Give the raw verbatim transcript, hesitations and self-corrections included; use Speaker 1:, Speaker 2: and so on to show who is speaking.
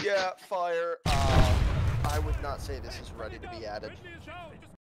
Speaker 1: Yeah, fire. Uh, I would not say this is ready to be added.